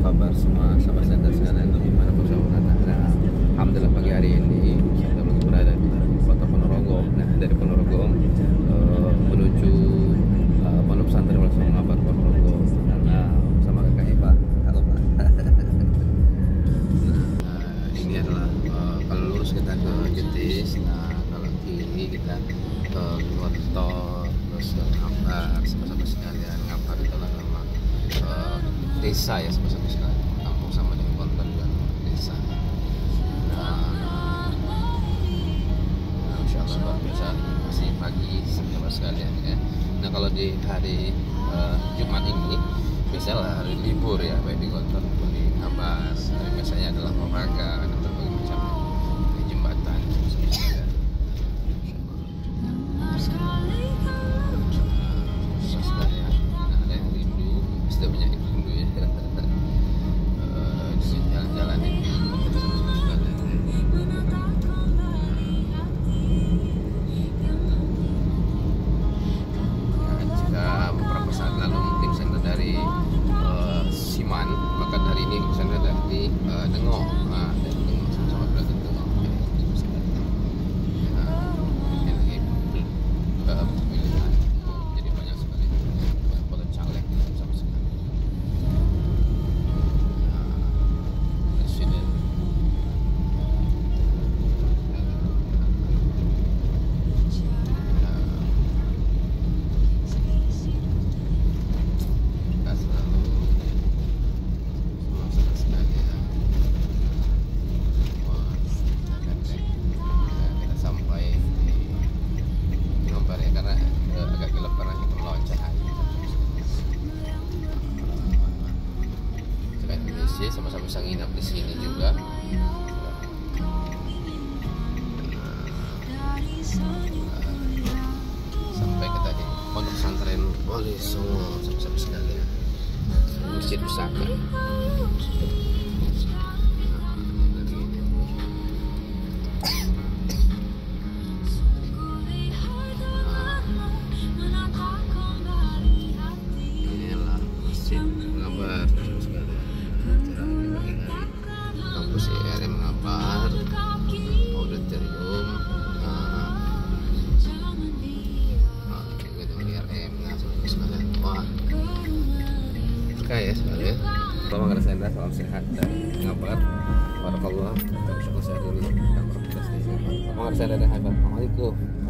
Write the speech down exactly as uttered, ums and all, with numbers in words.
kabar semua sahabat Sender sekalian gimana perjalanan Anda? Alhamdulillah pagi hari ini kita lagi berada di kota Ponorogo. Nah dari Ponorogo uh, menuju uh, Pondok Pesantren Wali Ngabar Ponorogo karena sama kakak Eva. Halo Pak. Nah uh, ini adalah uh, kalau lurus kita ke Jetis. Nah kalau kiri kita ke keluar tol terus ke Ngabar. Sahabat sekalian, Ngabar itu adalah nama uh, desa ya sahabat sekalian, kampung sama dengan kota juga desa. Nah, nah insya Allah luar biasa masih pagi sahabat sekalian ya. Nah kalau di hari uh, Jumat ini biasalah hari libur ya, baik di kota maupun di Ngabar. Biasanya adalah olahraga dan berbagai macam di jembatan sahabat sekalian. Maka dari ini kesana dari uh, Dengok, nah, dari Dengok sama-sama berada di Dengok. Nah, ini lagi uh, pemilihan, jadi banyak sekali banyak caleg sama sekali. Nah, presiden. Sama-sama bisa nginap di sini juga. Sampai kita di Pondok Pesantren Wali Songo sama-sama sekalian. Masjid Pusaka. Inilah Masjid Ngabar sekalian. Kampus I R M Ngabar, auditorium, nah, gedung I R M, nah saudara sekalian, wah, kaya sekali ya. Salam ngerasain dah, salam sehat dan Ngabar. Barakallah, kita bisa selesai dulu. Kita berprestasi. Salam ngerasain dah, Assalamualaikum.